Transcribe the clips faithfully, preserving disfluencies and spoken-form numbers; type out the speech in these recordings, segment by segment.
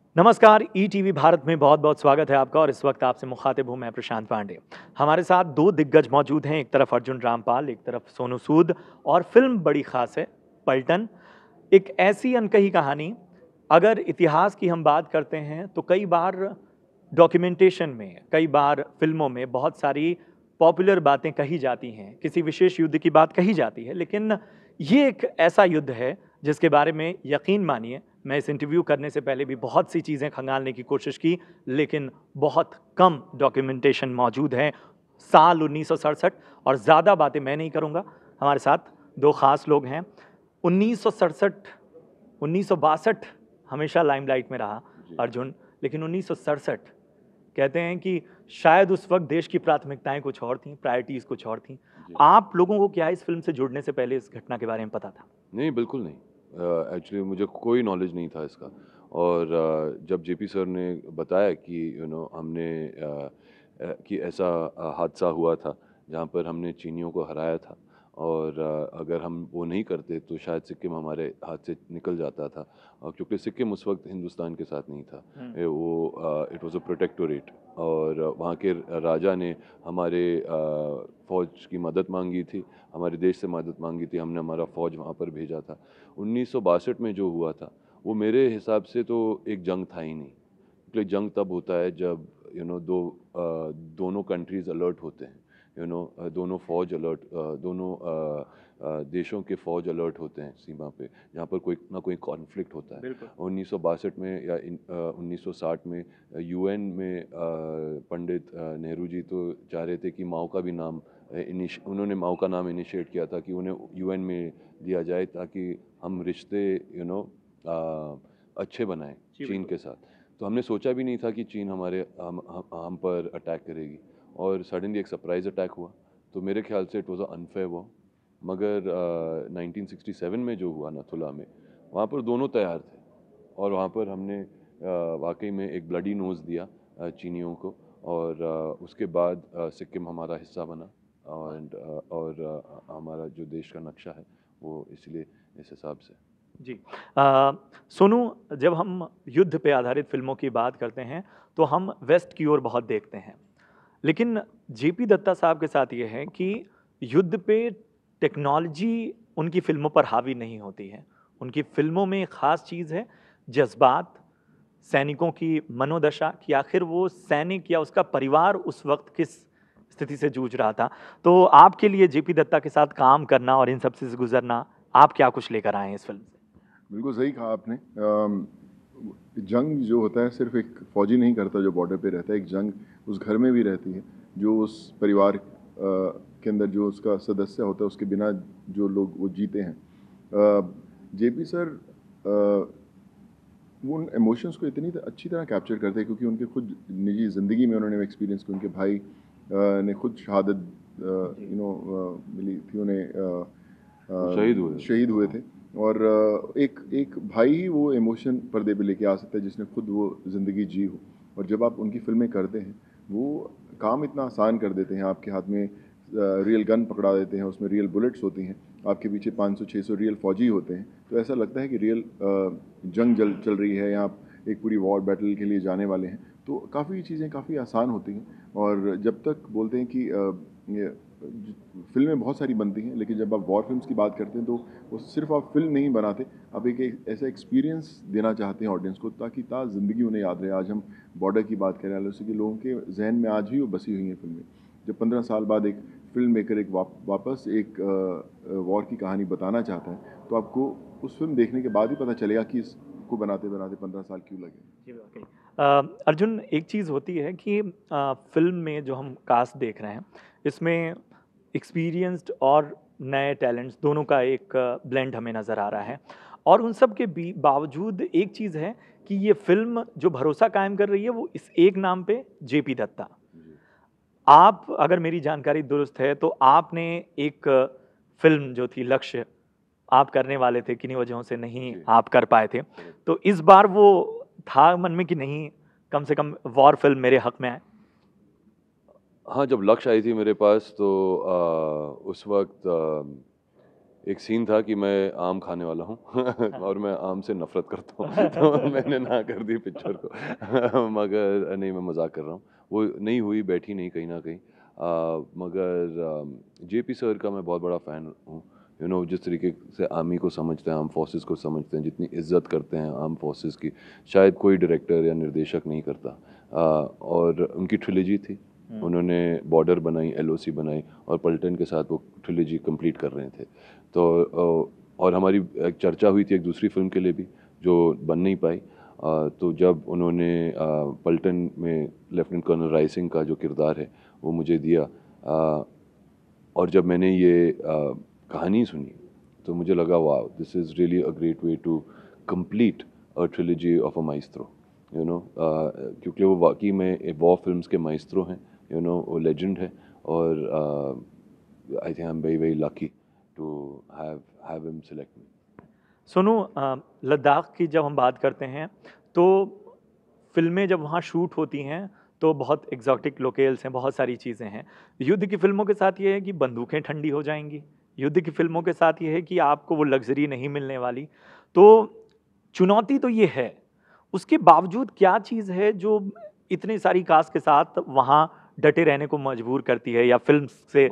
नमस्कार, ई टीवी भारत में बहुत बहुत स्वागत है आपका और इस वक्त आपसे मुखातिब हूं मैं प्रशांत पांडे। हमारे साथ दो दिग्गज मौजूद हैं, एक तरफ अर्जुन रामपाल, एक तरफ सोनू सूद और फिल्म बड़ी खास है पलटन। एक ऐसी अनकही कहानी, अगर इतिहास की हम बात करते हैं तो कई बार डॉक्यूमेंटेशन में, कई बार फिल्मों में बहुत सारी पॉपुलर बातें कही जाती हैं, किसी विशेष युद्ध की बात कही जाती है, लेकिन ये एक ऐसा युद्ध है जिसके बारे में यकीन मानिए मैं इस इंटरव्यू करने से पहले भी बहुत सी चीज़ें खंगालने की कोशिश की, लेकिन बहुत कम डॉक्यूमेंटेशन मौजूद है। साल उन्नीस सौ सड़सठ और ज़्यादा बातें मैं नहीं करूँगा, हमारे साथ दो ख़ास लोग हैं। उन्नीस सौ सड़सठ उन्नीस सौ बासठ हमेशा लाइमलाइट में रहा अर्जुन, लेकिन उन्नीस सौ सड़सठ कहते हैं कि शायद उस वक्त देश की प्राथमिकताएं कुछ और थीं, प्रायोरिटीज़ कुछ और थीं। आप लोगों को क्या इस फिल्म से जुड़ने से पहले इस घटना के बारे में पता था? नहीं, बिल्कुल नहीं। एक्चुअली uh, मुझे कोई नॉलेज नहीं था इसका। और uh, जब जेपी सर ने बताया कि यू नो हमने uh, uh, कि ऐसा uh, हादसा हुआ था जहाँ पर हमने चीनियों को हराया था और uh, अगर हम वो नहीं करते तो शायद सिक्किम हमारे हाथ से निकल जाता था, uh, क्योंकि सिक्किम उस वक्त हिंदुस्तान के साथ नहीं था। ए, वो इट वाज अ प्रोटेक्टोरेट और uh, वहाँ के राजा ने हमारे uh, फ़ौज की मदद मांगी थी, हमारे देश से मदद मांगी थी, हमने हमारा फ़ौज वहाँ पर भेजा था। उन्नीस सौ बासठ में जो हुआ था वो मेरे हिसाब से तो एक जंग था ही नहीं, क्योंकि जंग तब होता है जब यू नो दो आ, दोनों कंट्रीज़ अलर्ट होते हैं, यू नो दोनों फ़ौज अलर्ट, दोनों आ, आ, देशों के फ़ौज अलर्ट होते हैं सीमा पे, जहाँ पर कोई ना कोई कॉन्फ्लिक्ट होता है। उन्नीस सौ बासठ में या उन्नीस सौ साठ में यूएन में आ, पंडित नेहरू जी तो चाह रहे थे कि माओ का भी नाम उन्होंने माओ का नाम इनिशिएट किया था कि उन्हें यूएन में दिया जाए ताकि हम रिश्ते यू नो अच्छे बनाएं चीन के साथ। तो हमने सोचा भी नहीं था कि चीन हमारे हम हम, हम पर अटैक करेगी और सडनली एक सरप्राइज अटैक हुआ। तो मेरे ख्याल से it was a unfair war. मगर uh, नाइनटीन सिक्सटी सेवन में जो हुआ नथुला में, वहाँ पर दोनों तैयार थे और वहाँ पर हमने uh, वाकई में एक ब्लडी नोज़ दिया uh, चीनियों को और uh, उसके बाद uh, सिक्किम हमारा हिस्सा बना और और हमारा जो देश का नक्शा है वो इसलिए इस हिसाब से। जी आ, सोनू, जब हम युद्ध पे आधारित फिल्मों की बात करते हैं तो हम वेस्ट की ओर बहुत देखते हैं, लेकिन जेपी दत्ता साहब के साथ ये है कि युद्ध पे टेक्नोलॉजी उनकी फिल्मों पर हावी नहीं होती है। उनकी फिल्मों में एक ख़ास चीज़ है जज्बात, सैनिकों की मनोदशा कि आखिर वो सैनिक या उसका परिवार उस वक्त किस स्थिति से जूझ रहा था। तो आपके लिए जेपी दत्ता के साथ काम करना और इन सब से गुजरना, आप क्या कुछ लेकर आए हैं इस फिल्म से? बिल्कुल सही कहा आपने। जंग जो होता है सिर्फ एक फौजी नहीं करता जो बॉर्डर पे रहता है, एक जंग उस घर में भी रहती है, जो उस परिवार के अंदर जो उसका सदस्य होता है उसके बिना जो लोग वो जीते हैं। जेपी सर वो उन इमोशंस को इतनी अच्छी तरह कैप्चर करते हैं क्योंकि उनके खुद निजी ज़िंदगी में उन्होंने एक्सपीरियंस किया। उनके भाई ने खुद शहादत यू नो मिली थी उन्हें, शहीद हुए शहीद हुए थे और एक एक भाई ही वो इमोशन पर्दे पे लेके आ सकता है जिसने खुद वो ज़िंदगी जी हो। और जब आप उनकी फिल्में करते हैं वो काम इतना आसान कर देते हैं, आपके हाथ में रियल गन पकड़ा देते हैं, उसमें रियल बुलेट्स होती हैं, आपके पीछे पाँच सौ छह सौ रियल फौजी होते हैं, तो ऐसा लगता है कि रियल जंग जल चल रही है या आप एक पूरी वॉर बैटल के लिए जाने वाले हैं। तो काफ़ी चीज़ें काफ़ी आसान होती हैं और जब तक बोलते हैं कि ये फिल्में बहुत सारी बनती हैं, लेकिन जब आप वॉर फिल्म्स की बात करते हैं तो वो सिर्फ आप फिल्म नहीं बनाते, आप एक, एक ऐसा एक्सपीरियंस देना चाहते हैं ऑडियंस को ताकि ता ज़िंदगी उन्हें याद रहे। आज हम बॉर्डर की बात करें, जैसे कि लोगों के जहन में आज भी वो बसी हुई हैं फिल्में। जब पंद्रह साल बाद एक फिल्म मेकर एक वाप, वापस एक वॉर की कहानी बताना चाहता है तो आपको उस फिल्म देखने के बाद ही पता चलेगा कि इसको बनाते बनाते पंद्रह साल क्यों लगे। अर्जुन, एक चीज़ होती है कि आ, फिल्म में जो हम कास्ट देख रहे हैं इसमें एक्सपीरियंस्ड और नए टैलेंट्स दोनों का एक ब्लेंड हमें नज़र आ रहा है, और उन सब के बावजूद एक चीज़ है कि ये फिल्म जो भरोसा कायम कर रही है वो इस एक नाम पे, जेपी दत्ता। आप, अगर मेरी जानकारी दुरुस्त है तो आपने एक फिल्म जो थी लक्ष्य आप करने वाले थे, किन्हीं वजहों से नहीं आप कर पाए थे, तो इस बार वो था मन में कि नहीं कम से कम वॉर फिल्म मेरे हक में आए? हाँ, जब लक्ष्य आई थी मेरे पास तो आ, उस वक्त ایک سین تھا کہ میں آم کھانے والا ہوں اور میں آم سے نفرت کرتا ہوں تو میں نے نہ کر دی پکچر کو مگر نہیں میں مذاق کر رہا ہوں وہ نہیں ہوئی بیٹھی نہیں کہیں نہ کہیں مگر جے پی سر کا میں بہت بڑا فین ہوں یو نو جس طریقے سے آرمی کو سمجھتے ہیں آرم فورسز کو سمجھتے ہیں جتنی عزت کرتے ہیں آرم فورسز کی شاید کوئی ڈائریکٹر یا نردیشک نہیں کرتا اور ان کی ٹریلوجی تھی انہوں نے بارڈر بنائی ایل او سی بنائی اور پلٹن کے ساتھ وہ ٹریلوجی کمپلیٹ کر رہے تھے تو اور ہماری ایک چرچا ہوئی تھی ایک دوسری فلم کے لیے بھی جو بن نہیں پائی تو جب انہوں نے پلٹن میں لیفٹیننٹ کرنل رائے سنگھ کا جو کردار ہے وہ مجھے دیا اور جب میں نے یہ کہانی سنی تو مجھے لگا wow this is really a great way to complete a trilogy of a maestro you know کیونکہ وہ واقعی میں وار فلمس کے مائسٹرو ہیں یو نو وہ لیجنڈ ہے اور I think I am very very lucky to have have him select me. Sonu Ladakh کی جب ہم بات کرتے ہیں تو فلمیں جب وہاں شوٹ ہوتی ہیں تو بہت ایگزاٹک لوکیلس ہیں بہت ساری چیزیں ہیں. یدھ کی فلموں کے ساتھ یہ ہے کہ بندوقیں ٹھنڈی ہو جائیں گی. یدھ کی فلموں کے ساتھ یہ ہے کہ آپ کو وہ لگژری نہیں ملنے والی. تو چنوتی تو یہ ہے, اس کے باوجود کیا چیز ہے جو اتنی ساری کاسٹ کے ساتھ وہاں ڈٹے رہنے کو مجبور کرتی ہے یا فلم سے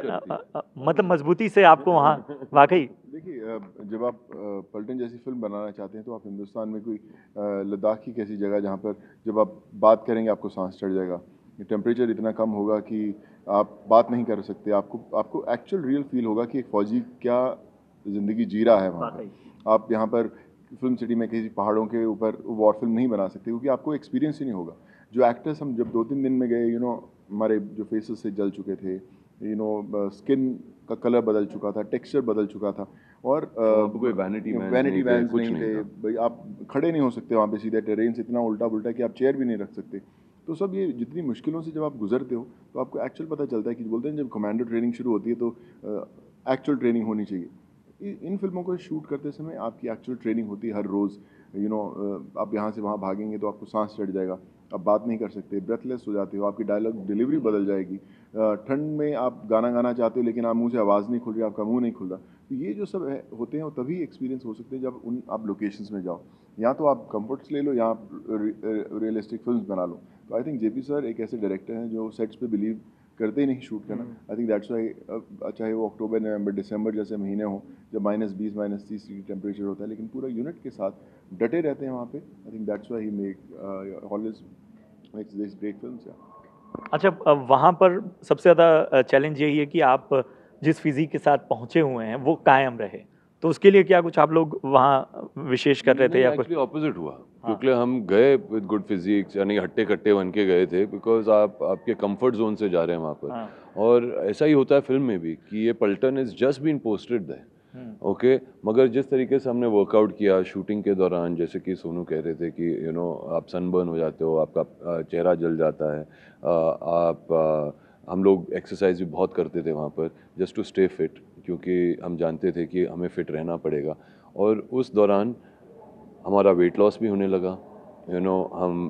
مطلب مضبوطی سے آپ کو وہاں واقعی؟ دیکھیے جب آپ پلٹن جیسی فلم بنانا چاہتے ہیں تو آپ ہندوستان میں کوئی لداخ کی کیسی جگہ جہاں پر جب آپ بات کریں گے آپ کو سانس چڑھ جائے گا, ٹیمپریچر اتنا کم ہوگا کہ آپ بات نہیں کر سکتے, آپ کو آپ کو ایکچوئل ریئل فیل ہوگا کہ ایک فوجی کیا زندگی جی رہا ہے وہاں پر. آپ یہاں پر فلم سٹی میں کسی پہاڑوں کے اوپر وار فلم نہیں بنا سکتے کیونکہ آپ کو ایکسپیرینس ہی نہیں ہوگا. جو ایکٹرس ہم جب دو تین دن میں گئے یو نو ہمارے جو فیسز سے جل چکے تھے, یو نو اسکن کا کلر بدل چکا تھا, ٹیکسچر بدل چکا تھا, اور کوئی وینٹی وینٹی وینس نہیں تھے بھائی, آپ کھڑے نہیں ہو سکتے وہاں پہ سیدھے, ٹرینس اتنا الٹا پلٹا کہ آپ چیئر بھی نہیں رکھ سکتے. تو سب یہ جتنی مشکلوں سے جب آپ گزرتے ہو تو آپ کو ایکچوئل پتہ چلتا ہے کہ بولتے ہیں جب کمانڈو ٹریننگ شروع ہوتی ہے تو ایکچوئل ٹریننگ ہونی چاہیے. ان فلموں کو شوٹ کرتے سمے آپ کی ایکچوئل ٹریننگ ہوتی ہے ہر روز. یو نو آپ یہاں سے وہاں بھاگیں گے تو آپ کو سانس چڑھ جائے گا, آپ بات نہیں کر سکتے, بریتھ لیس ہو جاتے ہو, آپ کی ڈائلاگ ڈلیوری بدل جائے گی. ٹھنڈ میں آپ گانا گانا چاہتے ہو لیکن آپ منہ سے آواز نہیں کھل رہی, آپ کا منہ نہیں کھل رہا. تو یہ جو سب ہے ہوتے ہیں وہ تبھی ایکسپیرینس ہو سکتے ہیں جب ان آپ لوکیشنس میں جاؤ. یا تو آپ کمفرٹس لے لو یا آپ ریئلسٹک فلمس بنا لو. تو آئی تھنک جے پی سر ایک ایسے ڈائریکٹر ہیں جو سیٹس پہ بلیو کرتے ہی نہیں شوٹ کرنا. آئی تھنک دیٹس وائی چاہے وہ اکتوبر نومبر دسمبر جیسے مہینے ہوں جب مائنس بیس مائنس تیس ڈگری ٹیمپریچر ہوتا ہے لیکن پورا یونٹ کے ساتھ ڈٹے رہتے ہیں وہاں پہ. I think that's why he make always makes these great films. اچھا, وہاں پر سب سے زیادہ چیلنج یہی ہے کہ آپ جس فزیک کے ساتھ پہنچے ہوئے ہیں وہ قائم رہے, تو اس کے لیے کیا کچھ آپ لوگ وہاں وشیش کر رہے تھے یا کچھ؟ اپوزٹ ہوا کیونکہ ہم گئے وتھ گڈ فزیکس, یعنی ہٹے کٹے بن کے گئے تھے بیکاز آپ آپ کے کمفرٹ زون سے جا رہے ہیں وہاں پر. اور ایسا ہی ہوتا ہے فلم میں بھی کہ یہ paltan is just been posted there okay. مگر جس طریقے سے ہم نے ورک آؤٹ کیا شوٹنگ کے دوران, جیسے کہ سونو کہہ رہے تھے کہ یو نو آپ سن برن ہو جاتے ہو, آپ کا چہرہ جل جاتا ہے, آپ ہم لوگ ایکسرسائز بھی بہت کرتے تھے وہاں پر جسٹ ٹو اسٹے فٹ کیونکہ ہم جانتے تھے کہ ہمیں فٹ رہنا پڑے گا. اور اس دوران ہمارا ویٹ لاس بھی ہونے لگا, یو نو ہم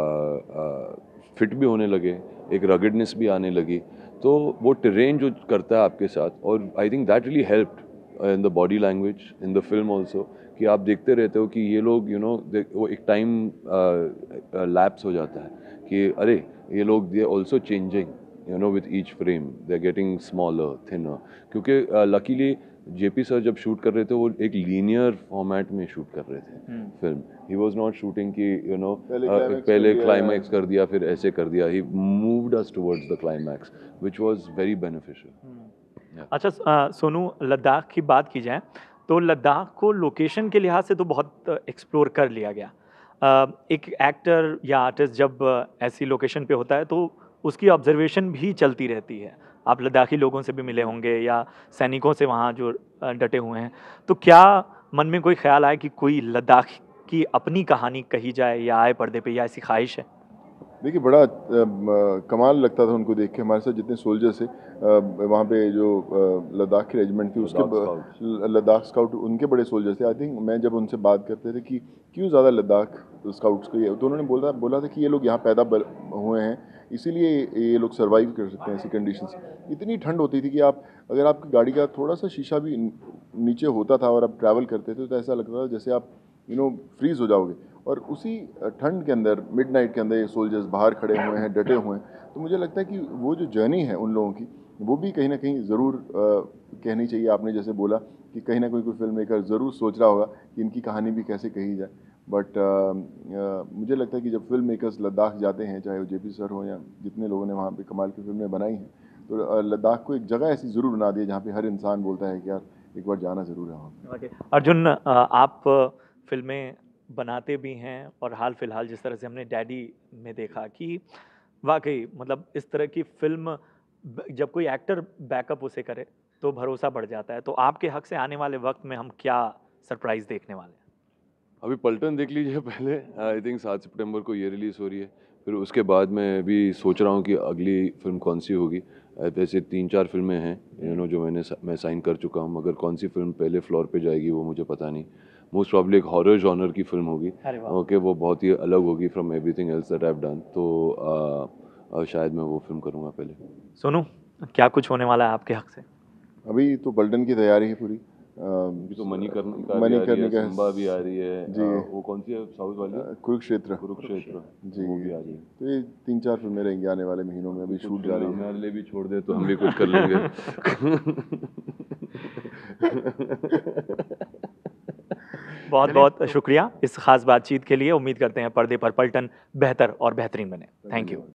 فٹ بھی ہونے لگے, ایک رگڈنس بھی آنے لگی. تو وہ ٹرین جو کرتا ہے آپ کے ساتھ, اور I think that really helped in the body language in the film also, کہ آپ دیکھتے رہتے ہو کہ یہ لوگ یو نو وہ ایک ٹائم لیپس ہو جاتا ہے کہ ارے یہ لوگ they are also changing you know with each frame, they are getting smaller thinner. کیونکہ لکیلی جے پی سر جب شوٹ کر رہے تھے وہ ایک لینئر فارمیٹ میں شوٹ کر رہے تھے film. He was not shooting کہ یو نو پہلے کلائمیکس کر دیا پھر ایسے کر دیا. He moved as towards the climax which was very beneficial. اچھا سونو, لداخ کی بات کی جائے تو لداخ کو لوکیشن کے لحاظ سے تو بہت ایکسپلور کر لیا گیا. ایک ایکٹر یا آرٹسٹ جب ایسی لوکیشن پہ ہوتا ہے تو اس کی آبزرویشن بھی چلتی رہتی ہے. آپ لداخی لوگوں سے بھی ملے ہوں گے یا سینیکوں سے وہاں جو ڈٹے ہوئے ہیں, تو کیا من میں کوئی خیال آئے کہ کوئی لداخ کی اپنی کہانی کہی جائے یا آئے پردے پہ, یا ایسی خواہش ہے؟ دیکھیے بڑا کمال لگتا تھا ان کو دیکھ کے. ہمارے ساتھ جتنے سولجرس تھے وہاں پہ جو لداخ کی ریجمنٹ تھی اس کے لداخ اسکاؤٹ ان کے بڑے سولجرس تھے. آئی تھنک میں جب ان سے بات کرتے تھے کہ کیوں زیادہ لداخ اسکاؤٹس کو, یہ تو انہوں نے بولا بولا تھا کہ یہ لوگ یہاں پیدا ہوئے ہیں, اسی لیے یہ لوگ سروائیو کر سکتے ہیں ایسی کنڈیشنز. اتنی ٹھنڈ ہوتی تھی کہ آپ اگر آپ کی گاڑی کا تھوڑا سا شیشہ بھی نیچے ہوتا تھا اور آپ ٹریول کرتے تھے تو ایسا لگتا تھا جیسے آپ یو نو فریز ہو جاؤ گے. اور اسی ٹھنڈ کے اندر مڈ نائٹ کے اندر یہ سولجرز باہر کھڑے ہوئے ہیں, ڈٹے ہوئے ہیں. تو مجھے لگتا ہے کہ وہ جو جرنی ہے ان لوگوں کی وہ بھی کہیں نہ کہیں ضرور کہنی چاہیے. آپ نے جیسے بولا کہ کہیں نہ کوئی کوئی فلم میکر ضرور سوچ رہا ہوگا کہ ان کی کہانی بھی کیسے کہی جائے. بٹ مجھے لگتا ہے کہ جب فلم میکرز لداخ جاتے ہیں, چاہے وہ جے پی سر ہوں یا جتنے لوگوں نے وہاں پہ کمال کی فلمیں بنائی ہیں, تو لداخ کو ایک جگہ ایسی ضرور بنا دی جہاں پہ ہر انسان بولتا ہے کہ یار ایک بار جانا ضرور ہے وہاں پہ. ارجن, آپ فلمیں بناتے بھی ہیں اور حال فی الحال جس طرح سے ہم نے ڈیڈی میں دیکھا کہ واقعی مطلب اس طرح کی فلم جب کوئی ایکٹر بیک اپ اسے کرے تو بھروسہ بڑھ جاتا ہے. تو آپ کے حق سے آنے والے وقت میں ہم کیا سرپرائز دیکھنے والے ہیں؟ ابھی پلٹن دیکھ لیجیے پہلے, آئی تھنک سات سپٹمبر کو یہ ریلیز ہو رہی ہے. پھر اس کے بعد میں بھی سوچ رہا ہوں کہ اگلی فلم کون سی ہوگی. ویسے تین چار فلمیں ہیں یو نو جو میں نے میں سائن کر چکا ہوں, مگر کون سی فلم پہلے فلور پہ جائے گی وہ مجھے پتہ نہیں. موسٹ پرابلی ایک ہارر جانر کی فلم ہوگی, اوکے, وہ بہت ہی الگ ہوگی from everything else that I have done. تو شاید میں وہ فلم کروں گا پہلے. سنو کیا کچھ ہونے والا ہے آپ کے حق سے؟ ابھی تو پلٹن کی تیاری ہے پوری. ابھی تو منی کرنے منی کرنے کا سمبا بھی آ رہی ہے. جی, وہ کون سی ہے ساؤتھ والی؟ کروکشیتر. کروکشیتر جی, وہ بھی آ رہی ہے. تو یہ تین چار فلمیں رہیں گی آنے والے مہینوں میں. ابھی شوٹ جاری ہے. ہمارے لیے بھی چھوڑ دے تو ہم بھی کچھ کر لیں گے. بہت بہت شکریہ اس خاص بات چیت کے لیے. امید کرتے ہیں پردے پر پلٹن بہتر اور بہترین بنے. Thank you.